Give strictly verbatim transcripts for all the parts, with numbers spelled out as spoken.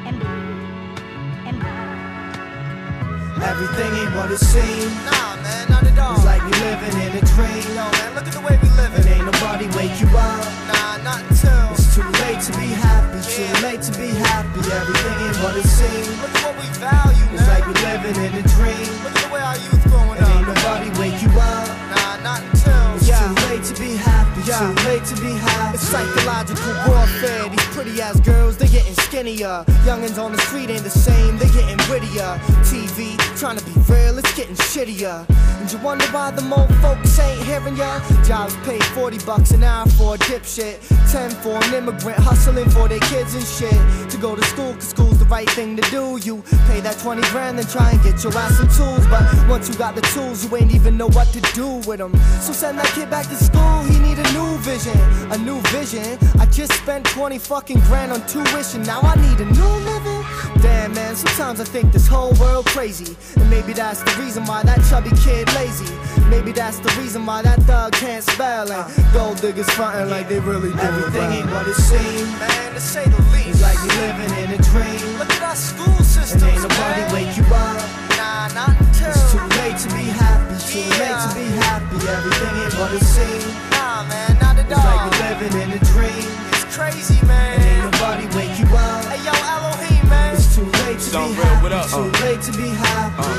Everything ain't what it seems. Nah, man, not at all. It's like we living in a dream. Yo, man, look at the way we live. And ain't nobody wake you up. Nah, not until It's too late to be happy, Yeah. too late to be happy. Everything ain't what it seems. look at what we value, man. It's like we living in a dream. Look at the way our youth growing And ain't up. nobody wake you up. Nah, not until It's yeah. too late to be happy, Yeah. too late to be happy. It's psychological warfare. These pretty ass girls, they getting skinnier. Youngins on the street ain't the same, they getting wittier. T V, trying to be real, it's getting shittier. And you wonder why the more folks ain't hearing ya? Jobs pay forty bucks an hour for a dipshit. ten for an immigrant hustling for their kids and shit. To go to school, cause school's the right thing to do. You pay that twenty grand, then try and get your ass some tools. But once you got the tools, you ain't even know what to do with them. So send that kid back to school, he need a new vision. A new vision? I just spent twenty fucking grand on tuition, now I need a new living? Damn man, sometimes I think this whole world crazy. And maybe that's the reason why that chubby kid lazy. Maybe that's the reason why that thug can't spell. And gold diggers frontin' like they really do. Everything ain't what it seems. Man, to say the least. It's like we living in a dream. Look at our school systems, And ain't nobody man. wake you up. Nah, not until It's too late to be happy, too Yeah. late to be happy. Everything ain't what it seems. Nah, man, not at It's like all. we living in a dream. It's crazy, And ain't man. nobody wake you up. Hey, yo, Elohim, man. It's too late to Don't be real, what happy, up? too late to be happy.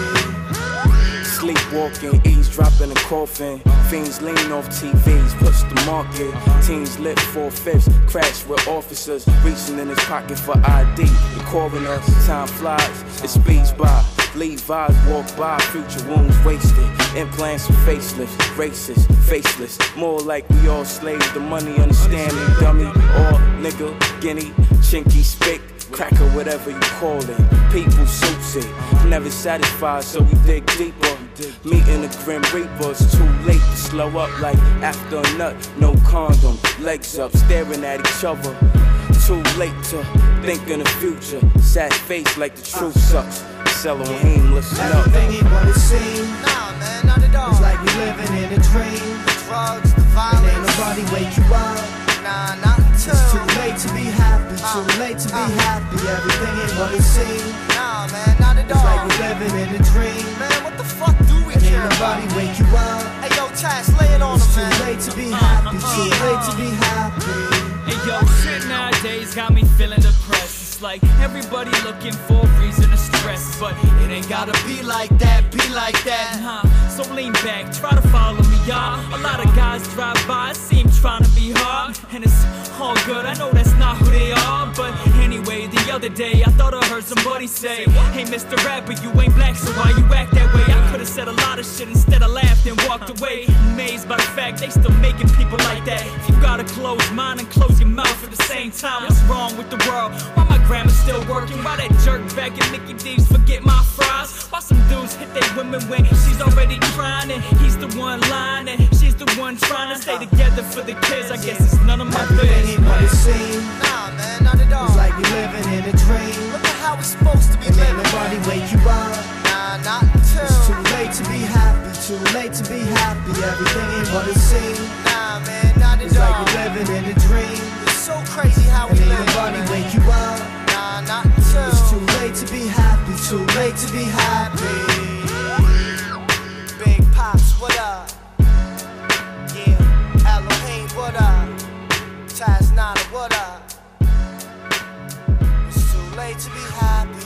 Sleepwalking, eavesdropping and coughing. Fiends lean off T Vs, push the market. Teens lit four fifths, crash with officers reaching in his pocket for I D. The coroner, time flies, it speeds by. Levi's walk by, future wounds wasted. Implants and facelifts, racist, faceless. More like we all slaves to money, understand me, dummy. Or nigga, guinea, chinky, spick. Cracker, whatever you call it. People suits it. Never satisfied, so we dig deeper. Meeting the Grim Reaper, it's too late to slow up like after a nut. No condom, legs up, staring at each other. Too late to think in the future. Sad face like the truth sucks. Elohim, listen up. Everything ain't what it seems. Nah, man, not at all. It's like we living in a dream. The drugs, the And violence. ain't nobody wake you up. Nah, not until It's too late to be happy, too late to be happy. Everything ain't what it seems. Nah, man, not at It's like all. we living in a dream. Man, what the fuck do we And care ain't nobody about? wake you up. Hey, yo, Tash, lay it on It's him, too man. late to be happy, too late to be happy. Hey yo, shit nowadays got me feeling depressed. It's like everybody looking for a reason to stress, but it ain't gotta be like that, be like that, huh? So lean back, try to follow me, y'all. A lot of guys drive by, seem trying to be hard, and it's all good. I know that's not who they are, but anyway, the other day I thought I heard somebody say, "Hey, Mister Rapper, you ain't black, so why you act that way?" I could've said a lot of shit instead of laughed and walked away. Amazed by the fact they still making people like that. If you got a closed mind and close your mouth at the same time, what's wrong with the world? Why my grandma still working? Why that jerk back and Mickey D's forget my fries? Why some dudes hit their women when she's already trying and he's the one lying and she's the one trying to stay together for the kids? I guess it's none of my Everything ain't what it business. seems. Nah, man, not at all. It's like we living in a dream. Look at how we supposed to be And ain't living. nobody wake you up. Nah, not until It's too late to be happy, too late to be happy. Everything ain't what it seems. Nah, man, not It's at like all. we living in a dream. It's so crazy how we And ain't live, nobody man. wake you up. Nah, not until It's too late to be happy, too late to be happy. Big Pops, what up? Yeah, Elohim, what up? Taz Nada, what up? It's too late to be happy.